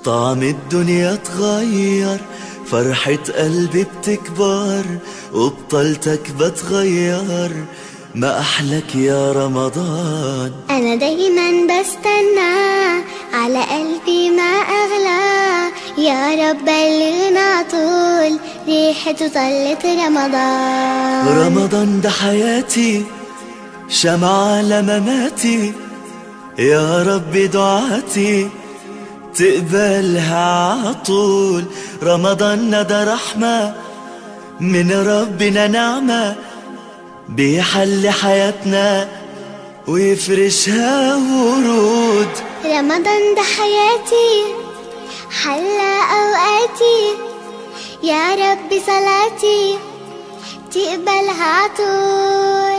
طعم الدنيا اتغير، فرحة قلبي بتكبر، وبطلتك بتغير، ما أحلك يا رمضان. أنا دايما بستنى، على قلبي ما أغلى، يا رب بلغنا طول ريحته طلت رمضان. رمضان ده حياتي، شمعة لمماتي، يا رب دعاتي تقبلها عطول. رمضان ده رحمة من ربنا، نعمة بيحل حياتنا ويفرشها ورود. رمضان ده حياتي، حلى أوقاتي، يا رب صلاتي تقبلها عطول.